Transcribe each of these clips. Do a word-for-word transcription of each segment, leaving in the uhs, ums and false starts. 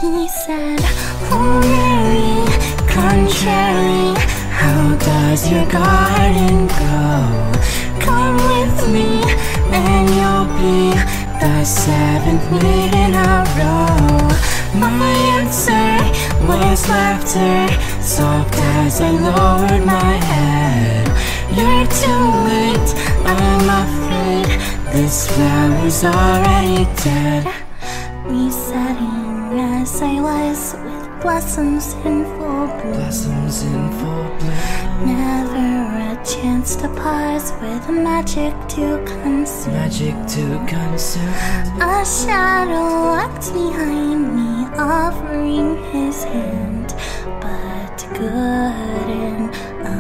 He said, oh Mary, contrary, how does your garden grow? Come with me and you'll be the seventh maid in a row. My answer was laughter, soft as I lowered my head. You're too late, I'm afraid, this flower's already dead. Resetting as I was, with blossoms in full bloom. Blossoms in full bloom. Never a chance to pause, with magic to consume. Magic to consume. A shadow walked behind me, offering his hand, but couldn't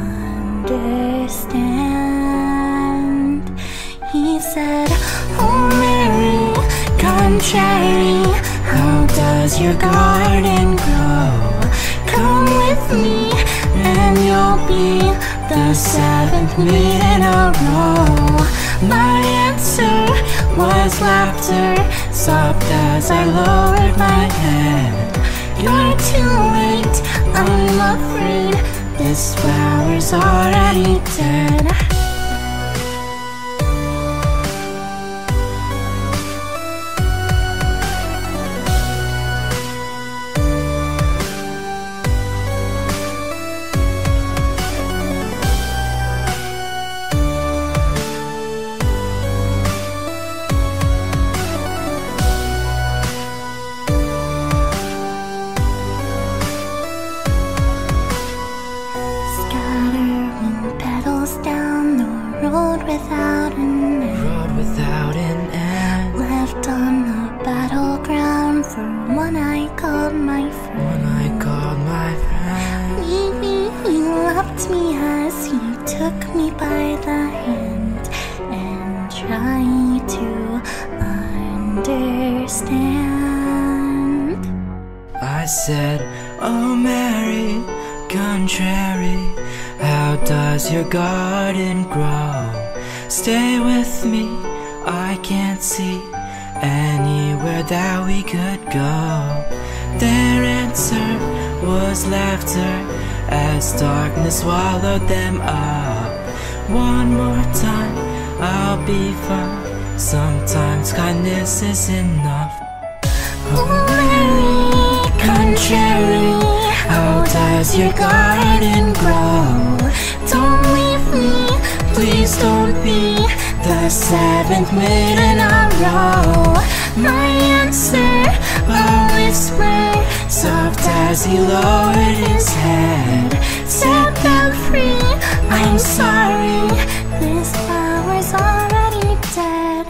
understand. He said, oh Mary, contrary, how does your garden grow? Come with me and you'll be the seventh maid in a row. My answer was laughter, soft as I lowered my head. You're too late, I'm afraid, this flower's already dead. Down the road without an end. Road without an end. Left on the battleground for one I called my friend. One I called my friend. He, he loved me as he took me by the hand and tried to understand. I said, oh Mary, contrary, how does your garden grow? Stay with me, I can't see anywhere that we could go. Their answer was laughter, as darkness swallowed them up. One more time, I'll be fine, sometimes kindness is enough. Oh Mary, contrary, how does your garden grow? Don't leave me, please don't be the seventh maid in a row. My answer, a whisper, soft as he lowered his head. Set them free, I'm sorry, this flower's already dead.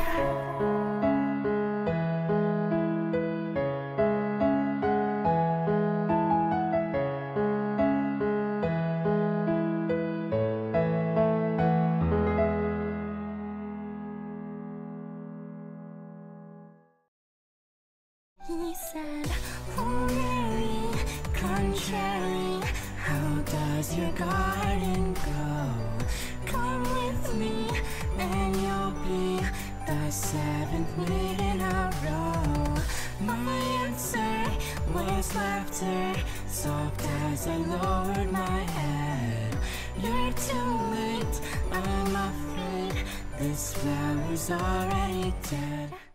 He said, oh Mary, contrary, how does your garden grow? Come with me and you'll be the seventh maid in a row. My answer was laughter, soft as I lowered my head. You're too late, I'm afraid, this flower's already dead.